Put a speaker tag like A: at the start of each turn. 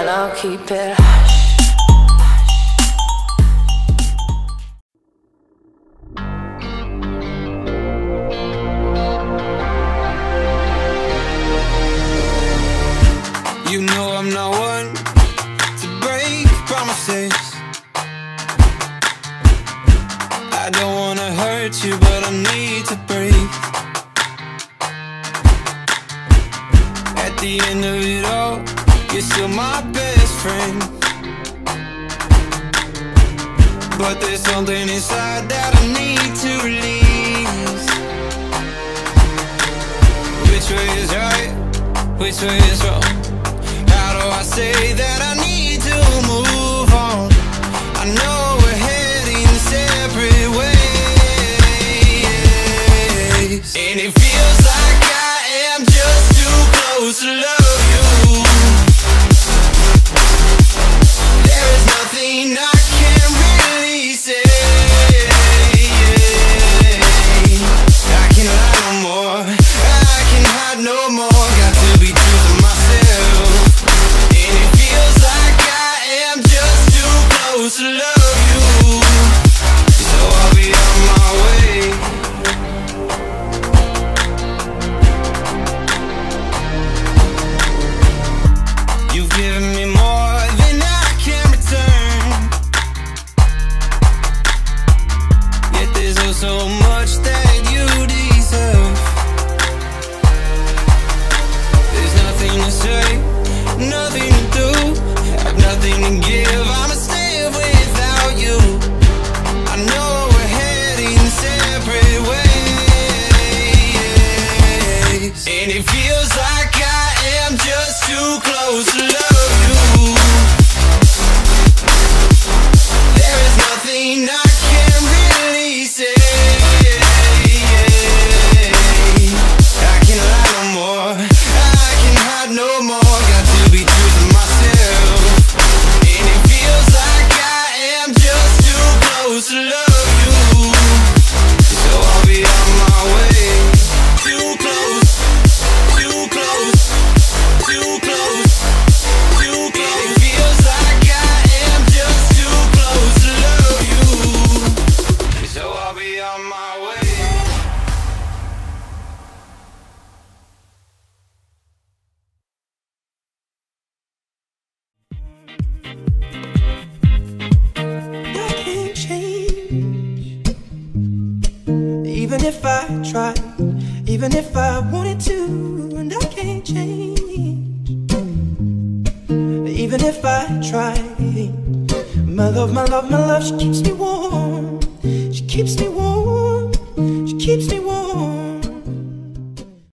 A: but I'll keep it hush.
B: You know I'm not one to break promises. I don't wanna hurt you, but I need to breathe. At the end of it all, you're still my best friend. But there's something inside that I need to release. Which way is right? Which way is wrong? How do I say that I need to move on? I know we're heading separate ways, and it feels like I am just too close to love you. There is nothing I can really say. I can't lie no more, I can't hide no more. Got to be true to myself, and it feels like I am just too close to love you. So I'll be on my way. You've given me more than I can return, yet there's oh so much that you deserve. There's nothing to say, nothing to do, I've nothing to give. I'ma stay without you. I know we're heading separate ways, and it feels like I am just too close to love you. There is nothing I can really say. I can't lie no more, I can't hide no more. Got to be true to myself, and it feels like I am just too close to love you. So I'll be on my way. Too close, too close, too close, too close. It feels like I am just too close to love you. So I'll be on my way.
C: I can't change, even if I tried, even if I wanted to, and I can't change, even if I tried. My love, my love, my love, she keeps me warm, she keeps me warm, she keeps me warm.